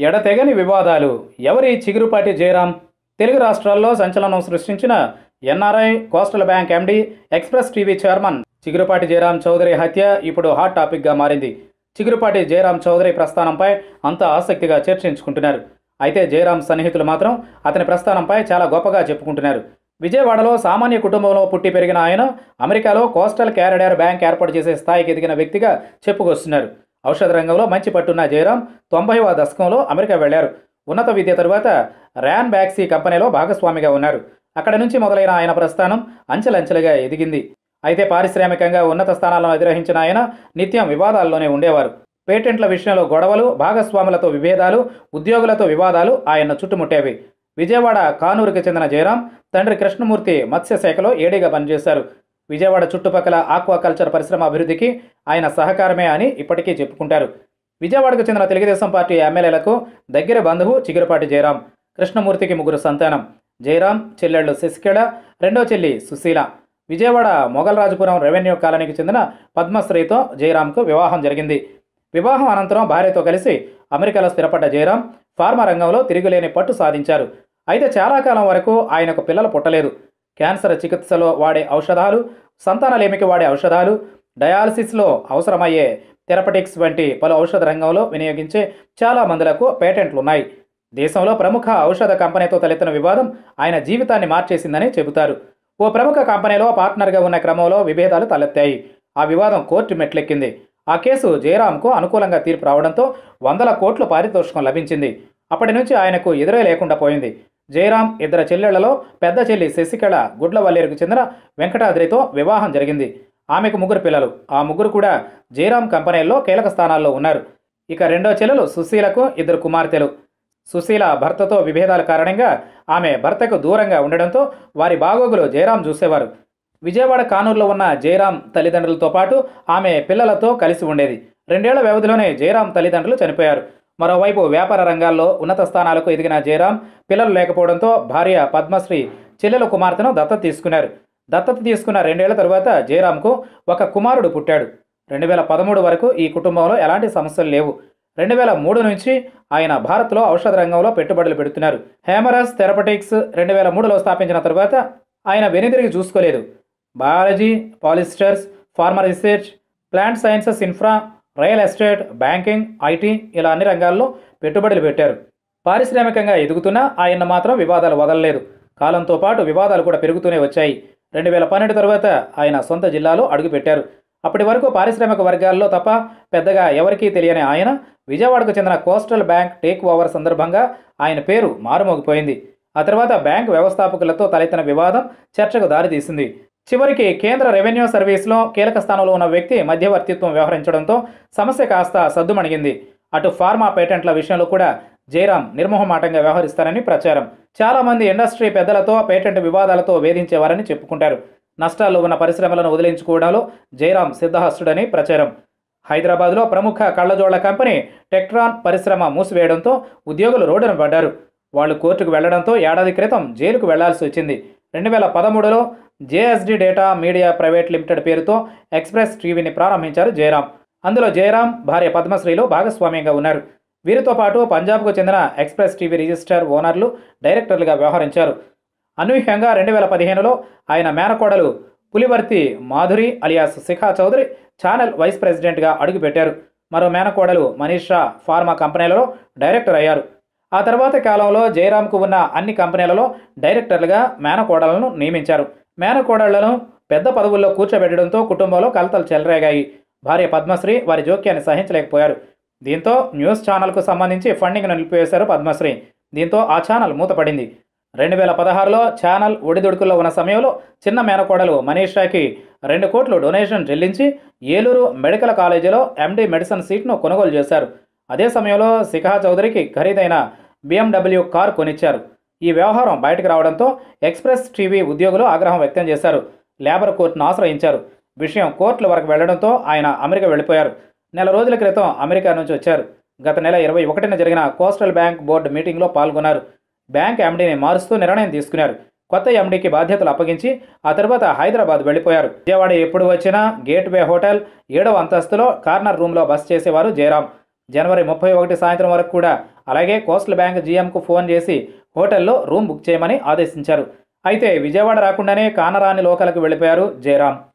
ఎడతెగని వివాదాలు. ఎవరి చిగురుపాటి జయరాం? తెలుగు రాష్ట్రాల్లో సంచలనం సృష్టించిన NRI, coastal bank MD, express TV chairman Chigurupati Jayaram Chowdary హత్య ఇప్పుడు హాట్ టాపిక్గా మారింది. చిగురుపాటి జయరాం చౌదరి ప్రస్థానంపై అంతా ఆసక్తిగా చర్చించుకుంటున్నారు. అయితే జయరాం సన్నిహితులు మాత్రం అతని ప్రస్థానంపై చాలా గొప్పగా చెప్పుకుంటున్నారు. విజయవాడలో సామాన్య కుటుంబంలో పుట్టి పెరిగిన ఆయన అమెరికాలో కోస్టల్ క్యారిడర్ బ్యాంక్ ఏర్పాటు చేసే స్థాయికి ఎదిగిన వ్యక్తిగా చెప్పుకొస్తున్నారు. ఔషధ రంగంలో మంచి పట్టున్న జయరాం 90వ దశకంలో అమెరికా వెళ్లారు. ఉన్నత విద్య తరువాత ర్యాన్ బ్యాక్సీ కంపెనీలో భాగస్వామిగా ఉన్నారు. అక్కడి నుంచి మొదలైన ఆయన ప్రస్థానం అంచెలంచెలుగా ఎదిగింది. అయితే పారిశ్రామికంగా ఉన్నత స్థానాలను అధిరోహించిన ఆయన నిత్యం వివాదాల్లోనే ఉండేవారు. పేటెంట్ల విషయంలో గొడవలు, భాగస్వాములతో విభేదాలు, ఉద్యోగులతో వివాదాలు ఆయన్ను చుట్టుముట్టేవి. విజయవాడ కానూరుకు చెందిన జయరాం తండ్రి కృష్ణమూర్తి మత్స్యశాఖలో ఏడీగా పనిచేశారు. విజయవాడ చుట్టుపక్కల ఆక్వాకల్చర్ పరిశ్రమ అభివృద్ధికి ఆయన సహకారమే అని ఇప్పటికీ చెప్పుకుంటారు. విజయవాడకు చెందిన తెలుగుదేశం పార్టీ ఎమ్మెల్యేలకు దగ్గర బంధువు చిగురుపాటి జయరాం. కృష్ణమూర్తికి 3 సంతానం. జయరాం చెల్లెళ్ళు శశికళ, రెండో చెల్లి సుశీల. విజయవాడ మొగల్రాజుపురం రెవెన్యూ కాలనీకి చెందిన పద్మశ్రీతో జయరాంకు వివాహం జరిగింది. వివాహం అనంతరం భార్యతో కలిసి అమెరికాలో స్థిరపడ్డ జయరాం ఫార్మా రంగంలో తిరుగులేని పట్టు సాధించారు. అయితే చాలా కాలం వరకు ఆయనకు పిల్లలు పుట్టలేదు. క్యాన్సర్ చికిత్సలో వాడే ఔషధాలు, సంతానలేమికి వాడే ఔషధాలు, డయాలసిస్లో అవసరమయ్యే థెరపటిక్స్ వంటి పలు ఔషధ రంగంలో వినియోగించే చాలా మందులకు పేటెంట్లున్నాయి. దేశంలో ప్రముఖ ఔషధ కంపెనీతో తలెత్తిన వివాదం ఆయన జీవితాన్ని మార్చేసిందని చెబుతారు. ఓ ప్రముఖ కంపెనీలో పార్ట్నర్గా ఉన్న క్రమంలో విభేదాలు తలెత్తాయి. ఆ వివాదం కోర్టు మెట్లెక్కింది. ఆ కేసు జయరాంకు అనుకూలంగా తీర్పు రావడంతో 100 కోట్ల పారితోషికం లభించింది. అప్పటి నుంచి ఆయనకు ఎదురే లేకుండా పోయింది. జయరాం 2 చెల్లెళ్లలో పెద్ద చెల్లి శశికళ గుడ్లవల్లేరుకు చెందిన వెంకటాద్రితో వివాహం జరిగింది. ఆమెకు 3 పిల్లలు. ఆ 3 కూడా జయరాం కంపెనీల్లో కీలక స్థానాల్లో ఉన్నారు. ఇక రెండో చెల్లెలు సుశీలకు 2 కుమార్తెలు. సుశీల భర్తతో విభేదాల కారణంగా ఆమె భర్తకు దూరంగా ఉండడంతో వారి బాగోగులు జయరాం చూసేవారు. విజయవాడ కానూరులో ఉన్న జయరాం తల్లిదండ్రులతో పాటు ఆమె పిల్లలతో కలిసి ఉండేది. 2 ఏళ్ల వ్యవధిలోనే జయరాం తల్లిదండ్రులు చనిపోయారు. మరోవైపు వ్యాపార రంగాల్లో ఉన్నత స్థానాలకు ఎదిగిన జయరాం పిల్లలు లేకపోవడంతో భార్య పద్మశ్రీ చెల్లెల కుమార్తెను దత్తత తీసుకున్నారు. దత్తత తీసుకున్న 2 ఏళ్ల తరువాత జయరాంకు ఒక కుమారుడు పుట్టాడు. 2013 వరకు ఈ కుటుంబంలో ఎలాంటి సమస్యలు లేవు. 2003 నుంచి ఆయన భారత్లో ఔషధ రంగంలో పెట్టుబడులు పెడుతున్నారు. హేమరస్ థెరపటిక్స్ 2003లో స్థాపించిన తరువాత ఆయన వెనుదిరిగి చూసుకోలేదు. Biology, polyesters, pharma research, plant sciences, infra, real estate, banking, IT ఇలా అన్ని రంగాల్లో పెట్టుబడులు పెట్టారు. పారిశ్రామికంగా ఎదుగుతున్నా ఆయన మాత్రం వివాదాలు వదలలేదు. కాలంతో పాటు వివాదాలు కూడా పెరుగుతూనే వచ్చాయి. 2012 తర్వాత ఆయన సొంత జిల్లాలో అడుగుపెట్టారు. అప్పటి వరకు పారిశ్రామిక వర్గాల్లో తప్ప పెద్దగా ఎవరికీ తెలియని ఆయన విజయవాడకు చెందిన కోస్టల్ బ్యాంక్ టేక్ ఓవర్ సందర్భంగా ఆయన పేరు మారుమోగిపోయింది. ఆ తర్వాత బ్యాంక్ వ్యవస్థాపకులతో తలెత్తిన వివాదం చర్చకు దారితీసింది. చివరికి కేంద్ర రెవెన్యూ సర్వీస్లో కీలక స్థానంలో ఉన్న వ్యక్తి మధ్యవర్తిత్వం వ్యవహరించడంతో సమస్య కాస్త సద్దుమణిగింది. అటు ఫార్మా పేటెంట్ల విషయంలో కూడా జయరాం నిర్మోహమాటంగా వ్యవహరిస్తారని ప్రచారం. చాలా మంది ఇండస్ట్రీ పెద్దలతో పేటెంట్ వివాదాలతో వేధించేవారని చెప్పుకుంటారు. నష్టాల్లో ఉన్న పరిశ్రమలను వదిలించుకోవడంలో జయరాం సిద్ధహస్తుడని ప్రచారం. హైదరాబాద్లో ప్రముఖ కళ్లజోళ్ల కంపెనీ టెక్ట్రాన్ పరిశ్రమ మూసివేయడంతో ఉద్యోగులు రోడ్డున పడ్డారు. వాళ్లు కోర్టుకు వెళ్లడంతో ఏడాది క్రితం జైలుకు వెళ్లాల్సి వచ్చింది. 2013లో JSD data media private limited పేరుతో ఎక్స్‌ప్రెస్ టీవీని ప్రారంభించారు జయరాం. అందులో జయరాం భార్య పద్మశ్రీలో భాగస్వామ్యంగా ఉన్నారు. వీరితో పాటు పంజాబ్కు చెందిన ఎక్స్‌ప్రెస్ టీవీ రిజిస్టర్ ఓనర్లు, డైరెక్టర్లుగా వ్యవహరించారు. అనూహ్యంగా 2015లో ఆయన మేనకోడలు Pulivarthi Madhuri alias Shikha Chowdary channel vice ప్రెసిడెంట్గా అడుగుపెట్టారు. మరో మేనకోడలు మనీషా ఫార్మా కంపెనీలలో డైరెక్టర్ అయ్యారు. ఆ తర్వాత కాలంలో జయరాంకు ఉన్న అన్ని కంపెనీలలో డైరెక్టర్లుగా మేనకోడలను నియమించారు. మేనకోడళ్లను పెద్ద పదవుల్లో కూర్చోబెట్టడంతో కుటుంబంలో కలతలు చెలరేగాయి. భార్య పద్మశ్రీ వారి జోక్యాన్ని సహించలేకపోయారు. దీంతో న్యూస్ ఛానల్కు సంబంధించి ఫండింగ్ను నిలిపివేశారు పద్మశ్రీ. దీంతో ఆ ఛానల్ మూతపడింది. 2016లో ఛానల్ ఒడిదుడుకుల్లో ఉన్న సమయంలో చిన్న మేనకోడలు మనీషాకి 2 కోట్లు డొనేషన్ చెల్లించి ఏలూరు మెడికల్ కాలేజీలో ఎండీ మెడిసిన్ సీట్ను కొనుగోలు చేశారు. అదే సమయంలో శిఖా చౌదరికి ఖరీదైన BMW కారు కొనిచ్చారు. ఈ వ్యవహారం బయటకు రావడంతో ఎక్స్‌ప్రెస్ టీవీ ఉద్యోగులు ఆగ్రహం వ్యక్తం చేశారు. లేబర్ కోర్టును ఆశ్రయించారు. విషయం కోర్టుల వరకు వెళ్లడంతో ఆయన అమెరికా వెళ్లిపోయారు. నెల రోజుల క్రితం అమెరికా నుంచి వచ్చారు. గత నెల 21న జరిగిన కోస్టల్ బ్యాంక్ బోర్డు మీటింగ్లో పాల్గొన్నారు. బ్యాంక్ ఎండీని మారుస్తూ నిర్ణయం తీసుకున్నారు. కొత్త ఎండీకి బాధ్యతలు అప్పగించి ఆ తర్వాత హైదరాబాద్ వెళ్లిపోయారు. విజయవాడ ఎప్పుడు వచ్చినా గేట్వే హోటల్ 7వ అంతస్తులో కార్నర్ రూమ్లో బస చేసేవారు జయరాం. జనవరి 31 సాయంత్రం వరకు కూడా అలాగే కోస్టల్ బ్యాంక్ జీఎంకు ఫోన్ చేసి హోటల్లో రూమ్ బుక్ చేయమని ఆదేశించారు. అయితే విజయవాడ రాకుండానే కానరాని లోకలకు వెళ్ళిపోయారు జయరాం.